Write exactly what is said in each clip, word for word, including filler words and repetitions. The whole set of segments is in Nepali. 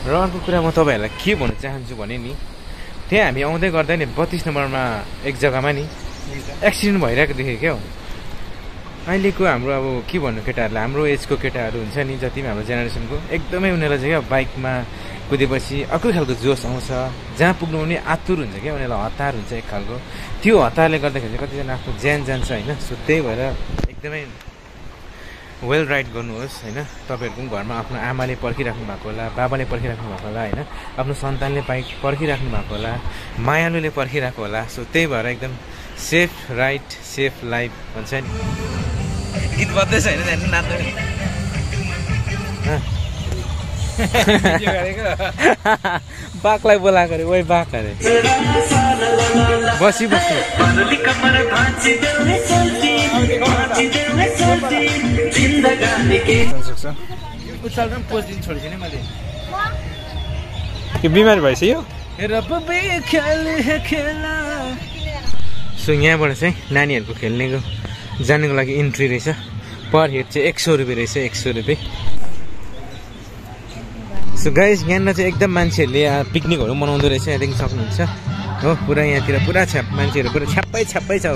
र अर्को कुरा म तपाईँहरूलाई के भन्न चाहन्छु भने नि त्यहाँ हामी आउँदै गर्दा नि बत्तीस नम्बरमा एक जग्गामा नि एक्सिडेन्ट भइरहेको देखेँ क्या हो। अहिलेको हाम्रो अब के भन्नु केटाहरूलाई, हाम्रो एजको केटाहरू हुन्छ नि जति पनि हाम्रो जेनेरेसनको, एकदमै उनीहरूलाई चाहिँ क्या बाइकमा कुदेपछि अर्कै खालको जोस आउँछ। जहाँ पुग्नु पनि आतुर हुन्छ क्या, उनीहरूलाई हतार हुन्छ एक खालको। त्यो हतारले गर्दाखेरि चाहिँ कतिजना आफ्नो ज्यान जान्छ होइन। सो त्यही भएर एकदमै वेल राइड गर्नुहोस् होइन। तपाईँहरूको पनि घरमा आफ्नो आमाले पर्खिराख्नु भएको होला, बाबाले पर्खिराख्नु भएको होला होइन, आफ्नो सन्तानले बाइक पर्खिराख्नु भएको होला, मायालुले पर्खिरहेको होला। सो त्यही भएर एकदम सेफ राइड सेफ लाइफ भन्छ नि। गीत बज्दैछ होइन नाच्नु बाघलाई बोलाएको अरे, ओइ बाघ अरे बसी बस्नु। बिमारी भइसक्यो। सो यहाँबाट चाहिँ नानीहरूको खेल्नेको जानुको लागि इन्ट्री रहेछ। पर हेड चाहिँ एक सौ रुपियाँ रहेछ, एक सौ रुपियाँ। सो गाइस यहाँनिर चाहिँ एकदम मान्छेहरूले पिकनिकहरू मनाउँदो रहेछ, यहाँ देख्न सक्नुहुन्छ हो। पुरा यहाँतिर पुरा छ्याप मान्छेहरू पुरा छ्याप्पै छ्याप्पै छ।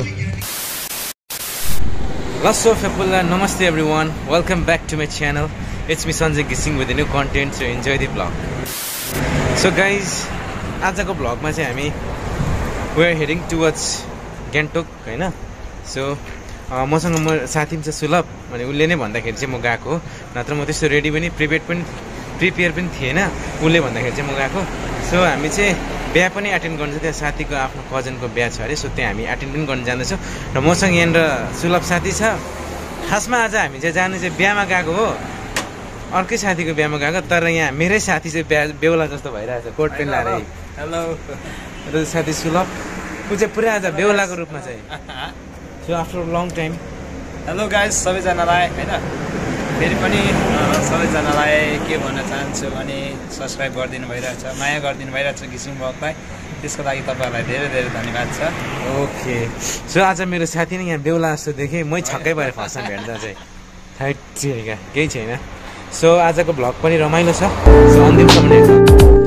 लसो फेपुल्ला नमस्ते everyone, welcome back to my channel. It's me Sanjay घिसिङ with new content. So enjoy the vlog. So guys आजको ब्लगमा चाहिँ हामी we are heading towards Gangtok होइन। सो मसँग म साथी पनि छ सुलभ, अनि उसले नै भन्दाखेरि चाहिँ म गएको, नत्र म त्यस्तो रेडी पनि प्रिपेयर पनि प्रिपेयर पनि थिएन। उसले भन्दाखेरि चाहिँ म गएको। सो हामी चाहिँ बिहा पनि एटेन्ड गर्नु छ, त्यहाँ साथीको आफ्नो कजनको बिहा छ अरे। सो त्यहाँ हामी एटेन्ड पनि गर्न जाँदैछौँ र मसँग यहाँनिर सुलभ साथी छ। खासमा आज हामी चाहिँ जानु चाहिँ बिहामा गएको हो, अर्कै साथीको बिहामा गएको। तर यहाँ मेरै साथी चाहिँ बिहा बेहुला जस्तो भइरहेछ, कोट पेन्ट लाएर। हेलो र साथी सुलभ, ऊ चाहिँ पुरा आज बेहुलाको रूपमा चाहिँ। So after long time hello guys सबैजनालाई होइन। फेरि पनि सबैजनालाई के भन्न चाहन्छु भने सब्सक्राइब गरिदिनु भइरहेछ, माया गरिदिनु भइरहेछ घिसिङ ब्लगलाई, त्यसको लागि तपाईँहरूलाई धेरै धेरै धन्यवाद छ। ओके। सो आज मेरो साथी नै यहाँ बेहुला जस्तो देखेँ, मै छक्कै भएर फर्स्टमा भेट्दा चाहिँ थाइट चिरेका केही छैन। सो आजको भ्लग पनि रमाइलो छ। सो अन्तिमसम्म हेर्नु।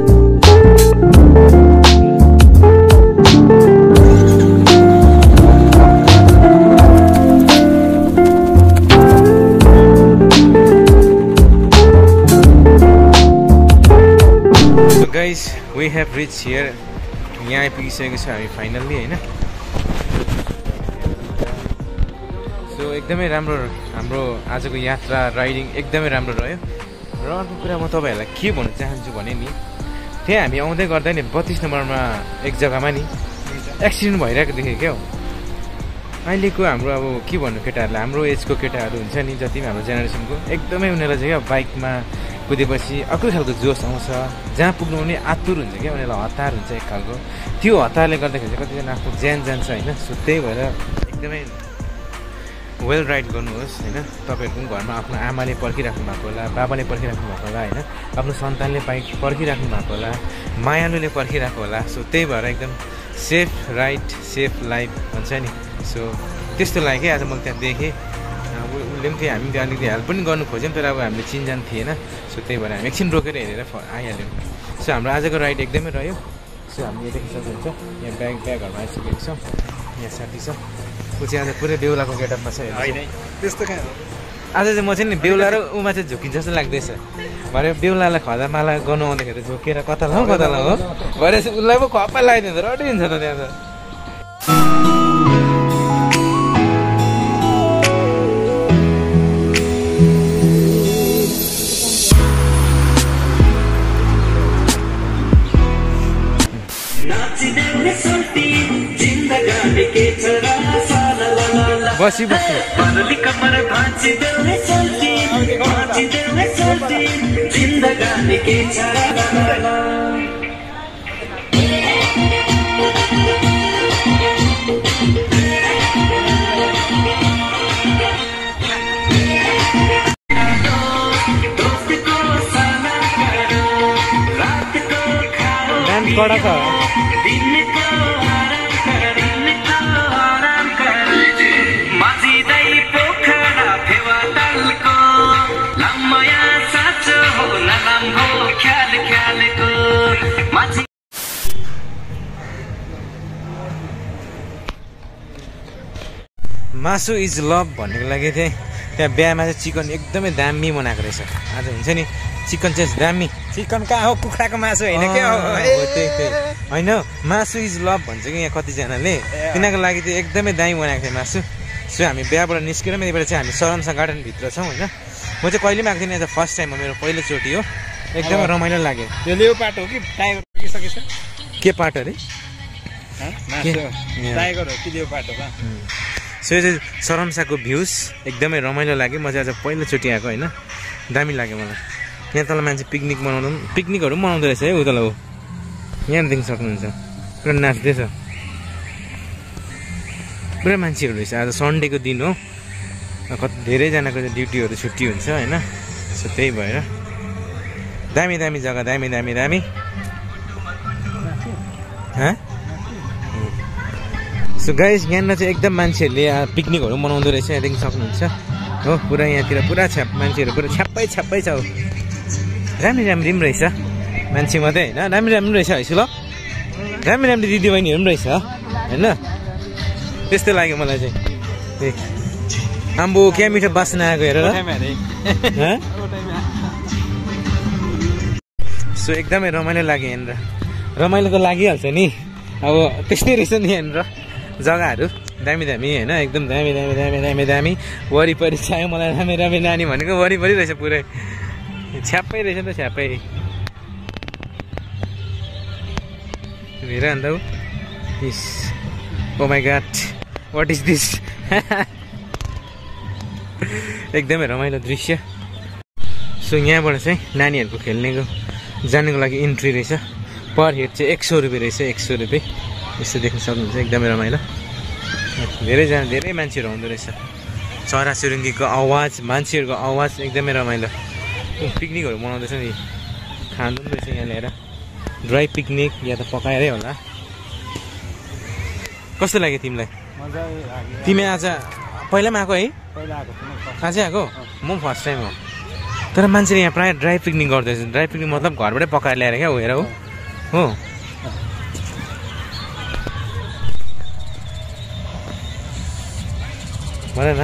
Guys we have reach here, यहाँ आइपुगिसकेको छ हामी फाइनल्ली होइन। सो एकदमै राम्रो हाम्रो आजको यात्रा राइडिङ एकदमै राम्रो रह्यो। र अर्को कुरा म तपाईँहरूलाई के भन्न चाहन्छु भने नि त्यहाँ हामी आउँदै गर्दा नि बत्तीस नम्बरमा एक जग्गामा नि एक्सिडेन्ट भइरहेको देखेँ क्या हो। अहिलेको हाम्रो अब के भन्नु केटाहरूलाई, हाम्रो एजको केटाहरू हुन्छ नि जति पनि हाम्रो जेनेरेसनको, एकदमै उनीहरूलाई चाहिँ क्या बाइकमा कुदेपछि अर्कै खालको जोस आउँछ। जहाँ पुग्नु पनि आतुर हुन्छ क्या, उनीहरूलाई हतार हुन्छ एक खालको। त्यो हतारले गर्दाखेरि चाहिँ कतिजना आफ्नो ज्यान जान्छ होइन। सो त्यही भएर एकदमै वेल राइड गर्नुहोस् होइन। तपाईँहरूको पनि घरमा आफ्नो आमाले पर्खिराख्नु भएको होला, बाबाले पर्खिराख्नु भएको होला होइन, आफ्नो सन्तानले बाइक पर्खिराख्नु भएको होला, मायालुले पर्खिरहेको होला। सो त्यही भएर एकदम सेफ राइड सेफ लाइफ भन्छ नि। सो त्यस्तो लाग्यो क्या आज मैले त्यहाँ देखेँ। उसले पनि थियो, हामी त्यो अलिकति हेल्प पनि गर्नु खोज्यौँ, तर अब हामीले चिनजान थिएन। सो त्यही भएर हामी एकछिन रोकेर हेरेर आइहाल्यौँ। सो हाम्रो आजको राइड एकदमै रह्यो। सो हामी यो देख्न सक्नुहुन्छ यहाँ ब्याग ब्यागहरूमा आइसकेको छौँ। यहाँ साथी छ, ऊ चाहिँ आज पुरै बेहुलाको गेटअपमा छ। त्यस्तो कहाँ आज चाहिँ म चाहिँ नि बेहुला र उमा चाहिँ झुकिन्छ जस्तो लाग्दैछ। भरे बेहुलालाई खदा माला गर्नु आउँदाखेरि झुकेर कता लाउँ कता लाउँ हो, भरे उसलाई पो खप्पा लगाइदिन्छ, रडिन्छ त त्यहाँ त। बसी बस्नु कडा छ। मासु इज लभ भन्नेको लागि चाहिँ त्यहाँ बिहामा चाहिँ चिकन एकदमै दामी बनाएको रहेछ आज हुन्छ नि चिकन चाहिँ दामी चिकन कहाँ हो कुखुराको मासु होइन के हो होइन मासु इज लभ भन्छ कि यहाँ कतिजनाले तिनीहरूको लागि चाहिँ एकदमै दामी बनाएको थियो मासु सो हामी बिहाबाट निस्केर यतिबाट चाहिँ हामी सरमसा गार्डनभित्र छौँ होइन म चाहिँ कहिले पनि आएको थिइनँ एज फर्स्ट टाइम हो मेरो पहिलोचोटि हो एकदमै रमाइलो लाग्यो त्यो लेउ पाटो हो कि टाइगर सकिसकेछ के पाटो अरे टाइगर हो कि लेउ पाटो बा सो यो चाहिँ सरमसाको भ्युज एकदमै रमाइलो लाग्यो म चाहिँ आज पहिलोचोटि आएको होइन दामी लाग्यो मलाई यहाँ तल मान्छे पिकनिक मनाउँदा पिकनिकहरू पनि मनाउँदो रहेछ है उ तल हो यहाँ देख्न सक्नुहुन्छ पुरा नाच्दैछ पुरा मान्छेहरू रहेछ आज सन्डेको दिन हो कति धेरैजनाको चाहिँ ड्युटीहरू छुट्टी हुन्छ होइन सो त्यही भएर दामी दामी जग्गा दामी दामी दामी सो गाइस यहाँनिर चाहिँ एकदम मान्छेहरूले पिकनिकहरू मनाउँदो रहेछ यहाँ देख्न सक्नुहुन्छ हो पुरा यहाँतिर पुरा छ्याप मान्छेहरू पुरा छ्याप्पै छ्याप्पै छ हो राम्री राम्री पनि रहेछ मान्छे मात्रै होइन राम्री राम्री रहेछ है ल राम्री राम्री दिदीबहिनीहरू पनि रहेछ होइन त्यस्तो लाग्यो मलाई चाहिँ आम्बो क्या मिठो बास्ना आएको हेर सो एकदमै रमाइलो लाग्यो यहाँनिर रमाइलो त लागिहाल्छ नि अब त्यस्तै रहेछ नि यहाँनिर जग्गाहरू दामी दामी होइन एकदम दामी दामी दामी दामी दामी वरिपरि चाहियो मलाई रामी रामी नानी भनेको वरिपरि रहेछ पुरै छ्याप्पै रहेछ नि त छ्याप्पै हेर अन्त इस oh my god what is this एकदमै रमाइलो दृश्य सो यहाँबाट चाहिँ नानीहरूको खेल्नेको जानुको लागि इन्ट्री रहेछ पर हेड चाहिँ एक सौ रुपियाँ रहेछ एक सौ रुपियाँ यस्तो देख्न सक्नुहुन्छ एकदमै रमाइलो धेरैजना धेरै मान्छेहरू आउँदो रहेछ चराचुरुङ्गीको आवाज मान्छेहरूको आवाज एकदमै रमाइलो पिकनिकहरू मनाउँदैछ नि खानु पनि रहेछ यहाँ ल्याएर ड्राई पिकनिक या त पकाएरै होला कस्तो लाग्यो तिमीलाई तिमी आज पहिला पनि आएको है आजै आएको म पनि फर्स्ट टाइम हो तर मान्छेले यहाँ प्रायः ड्राई पिकनिक गर्दैछ ड्राई पिकनिक मतलब घरबाटै पकाएर ल्याएर क्या हो हेर हो हो भन न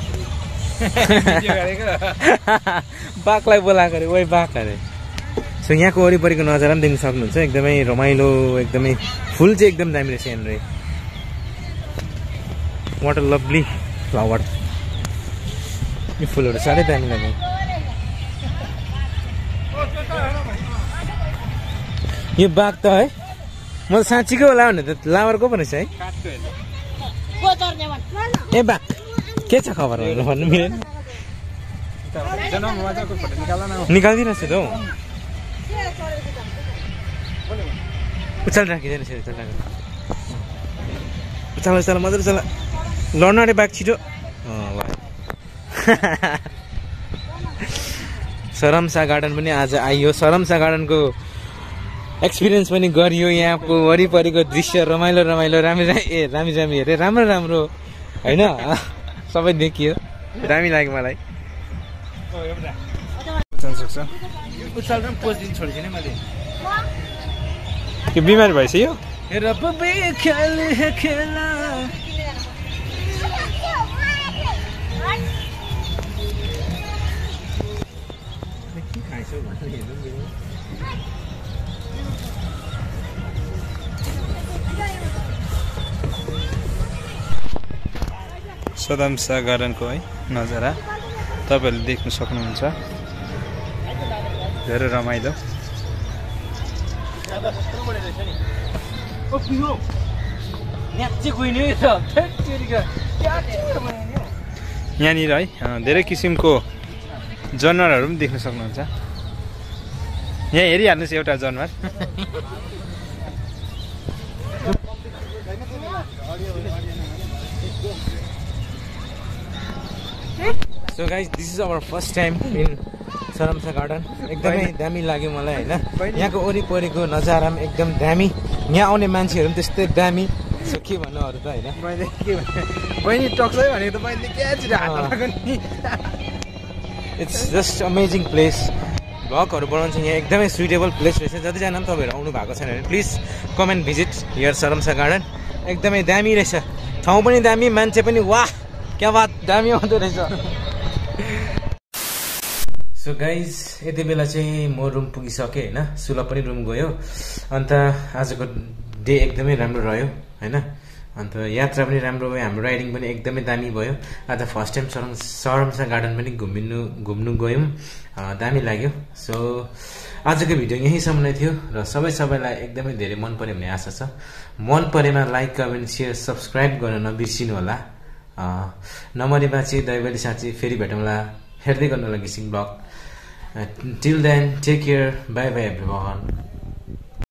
बाघलाई बोलाएको अरे ओइ बाघ अरे सो यहाँको वरिपरिको नजारा पनि देख्न सक्नुहुन्छ एकदमै रमाइलो एकदमै फुल चाहिँ एकदम दामी रहेछ यहाँनिर वाट अ लभली फ्लावर यो फुलहरू साह्रै दामी लाग्यो यो बाघ त है म त साँच्चीकै होला भने त लावरको पो रहेछ है ए बाघ के छ खबर भन्नु मिलेन निकालिदिनुहोस् त हौ उचाल राखिँदैन उचाल राख उचाल उचाल मजाले उचाल लड्न अरे बाघ छिटो सरमसा गार्डन पनि आज आइयो सरमसा गार्डनको एक्सपिरियन्स पनि गरियो यहाँको वरिपरिको दृश्य रमाइलो रमाइलो रामी ए रामी रामी हेरे राम्रो राम्रो होइन सबै देखियो दामी लाग्यो मलाई के बिमारी भइसक्यो सरमसा गार्डनको है नजारा तपाईँहरूले देख्न सक्नुहुन्छ धेरै रमाइलो यहाँनिर है धेरै किसिमको जनावरहरू पनि देख्न सक्नुहुन्छ यहाँ हेरिहाल्नुहोस् एउटा जनावर So guys, this is our first time in Saramsa Garden. एकदमै दामी लाग्यो मलाई हैन यहाँको वरिपरिको नजारा पनि एकदम दामी यहाँ आउने मान्छेहरू पनि त्यस्तै दामी सो के भन्नु अरु त हैन मैले के बहिनी टक्सै भनेको त बहिनीले के छिटो हात लगाएको नि इट्स जस्ट अमेजिङ प्लेस भ्लगहरु बनाउन चाहिँ यहाँ एकदमै सुइटेबल प्लेस रहेछ जतिजना पनि तपाईहरु आउनु भएको छैन भने please come and visit here Sarmsa garden एकदमै दामी रहेछ ठाउँ पनि दामी मान्छे पनि वाह क्या बात दामी आउँदो रहेछ सो गाइज यति बेला चाहिँ म रुम पुगिसकेँ होइन सुला पनि रुम गयो अन्त आजको डे एकदमै राम्रो रह्यो होइन अन्त यात्रा पनि राम्रो भयो हाम्रो राइडिङ पनि एकदमै दामी भयो आज फर्स्ट टाइम सरम सरमसा गार्डन पनि घुमिनु घुम्नु गयौँ दामी लाग्यो सो आजको भिडियो यहीँसम्म नै थियो र सबै सबैलाई एकदमै धेरै मन पर्यो भन्ने आशा छ मन परेमा लाइक कमेन्ट सेयर सब्सक्राइब गर्न नबिर्सिनु होला नमरे बाँचे दैवली साँच्ची फेरि भेटौँला हेर्दै गर्नु होला घिसिङ vlog till then take care bye bye everyone